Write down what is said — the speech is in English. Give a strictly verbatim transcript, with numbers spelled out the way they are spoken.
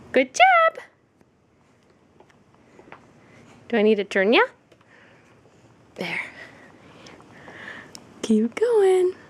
Good job. Do I need to turn ya? There. Keep going.